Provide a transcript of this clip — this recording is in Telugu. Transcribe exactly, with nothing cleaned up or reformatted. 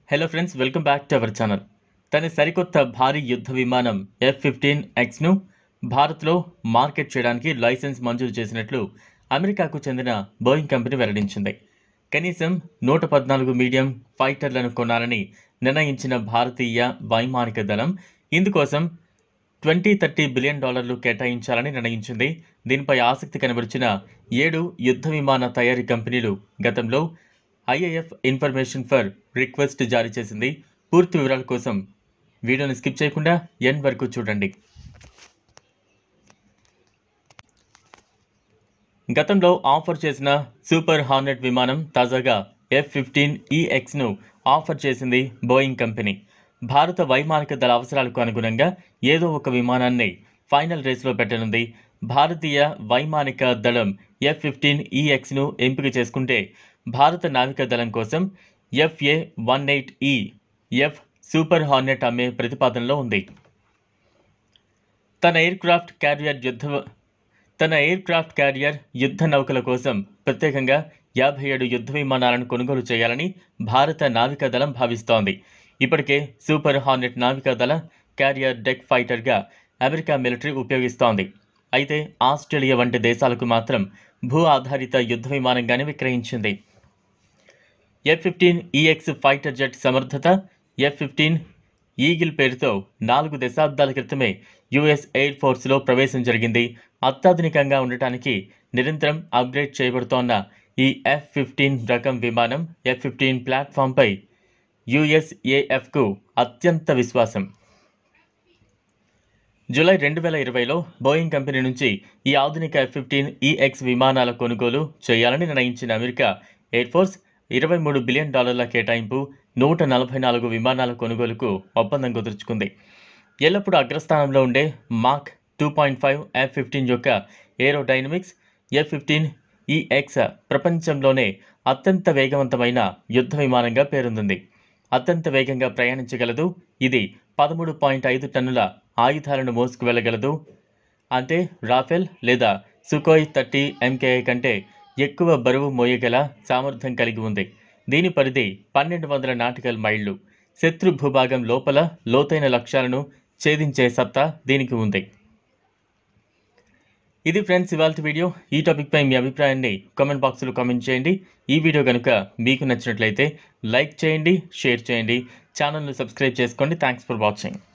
Hello friends, welcome back to our channel. తన సరికొత్త భారీ యుద్ధ విమానం ఎఫ్ ఫిఫ్టీన్ ఎక్స్ను భారత్లో మార్కెట్ చేయడానికి లైసెన్స్ మంజూరు చేసినట్లు అమెరికాకు చెందిన బోయింగ్ కంపెనీ వెల్లడించింది. కనీసం నూట పద్నాలుగు మీడియం ఫైటర్లను కొనాలని నిర్ణయించిన భారతీయ వైమానిక దళం ఇందుకోసం ట్వంటీ థర్టీ బిలియన్ డాలర్లు కేటాయించాలని నిర్ణయించింది. దీనిపై ఆసక్తి కనబరిచిన ఏడు యుద్ధ విమాన తయారీ కంపెనీలు గతంలో ఐఏఎఫ్ ఇన్ఫర్మేషన్ ఫర్ రిక్వెస్ట్ జారీ చేసింది. పూర్తి వివరాల కోసం వీడియోని స్కిప్ చేయకుండా ఎండ్ వరకు చూడండి. గతంలో ఆఫర్ చేసిన సూపర్ హార్నెట్ విమానం తాజాగా ఎఫ్ ఫిఫ్టీన్ ఈఎక్స్ను ఆఫర్ చేసింది బోయింగ్ కంపెనీ. భారత వైమానిక దళ అవసరాలకు అనుగుణంగా ఏదో ఒక విమానాన్ని ఫైనల్ రేస్లో పెట్టనుంది. భారతీయ వైమానిక దళం ఎఫ్ ఫిఫ్టీన్ ఈఎక్స్ను ఎంపిక చేసుకుంటే భారత నావికా దళం కోసం F A one eight E F super hornet అమ్మే ప్రతిపాదనలో ఉంది. తన ఎయిర్ క్రాఫ్ట్ క్యారియర్ యుద్ధ తన ఎయిర్ క్రాఫ్ట్ క్యారియర్ యుద్ధ నౌకల కోసం ప్రత్యేకంగా యాభై ఏడు యుద్ధ విమానాలను కొనుగోలు చేయాలని భారత నావికా దళం భావిస్తోంది. ఇప్పటికే సూపర్ హార్నెట్ నావికా దళ క్యారియర్ డెక్ ఫైటర్గా అమెరికా మిలిటరీ ఉపయోగిస్తోంది. అయితే ఆస్ట్రేలియా వంటి దేశాలకు మాత్రం భూ ఆధారిత యుద్ధ విమానంగానే విక్రయించింది. F fifteen EX fighter jet సమర్థత ఎఫ్ ఫిఫ్టీన్ ఈగిల్ పేరుతో నాలుగు దశాబ్దాల క్రితమే యుఎస్ ఎయిర్ ఫోర్స్లో ప్రవేశం జరిగింది. అత్యాధునికంగా ఉండటానికి నిరంతరం అప్గ్రేడ్ చేయబడుతోన్న ఈ ఎఫ్ ఫిఫ్టీన్ రకం విమానం ఎఫ్ ఫిఫ్టీన్ ప్లాట్ఫామ్పై యుఎస్ఏఎఫ్కు అత్యంత విశ్వాసం. జూలై రెండు వేల ఇరవైలో బోయింగ్ కంపెనీ నుంచి ఈ ఆధునిక ఎఫ్ ఫిఫ్టీన్ ఈఎక్స్ విమానాల కొనుగోలు చేయాలని నిర్ణయించిన అమెరికా ఎయిర్ ఫోర్స్ ఇరవై మూడు బిలియన్ డాలర్ల కేటాయింపు, నూట నలభై నాలుగు విమానాల కొనుగోలుకు ఒప్పందం కుదుర్చుకుంది. ఎల్లప్పుడూ అగ్రస్థానంలో ఉండే mach two point five F fifteen యొక్క ఏరోడైనమిక్స్ ఎఫ్ ఫిఫ్టీన్ ఈఎక్స్ ప్రపంచంలోనే అత్యంత వేగవంతమైన యుద్ధ విమానంగా పేరొందింది. అత్యంత వేగంగా ప్రయాణించగలదు. ఇది పదమూడు పాయింట్ ఐదు టన్నుల ఆయుధాలను మోసుకు వెళ్ళగలదు. అంటే రాఫెల్ లేదా సుకోయ్ థర్టీ ఎంకేఐ కంటే ఎక్కువ బరువు మోయగల సామర్థ్యం కలిగి ఉంది. దీని పరిధి పన్నెండు వందల నాటికల్ మైళ్ళు. శత్రు భూభాగం లోపల లోతైన లక్ష్యాలను ఛేదించే సత్తా దీనికి ఉంది. ఇది ఫ్రెండ్స్ ఇవాల్టి వీడియో. ఈ టాపిక్పై మీ అభిప్రాయాన్ని కామెంట్ బాక్స్లో కామెంట్ చేయండి. ఈ వీడియో కనుక మీకు నచ్చినట్లయితే లైక్ చేయండి, షేర్ చేయండి, ఛానల్ను సబ్స్క్రైబ్ చేసుకోండి. Thanks for watching.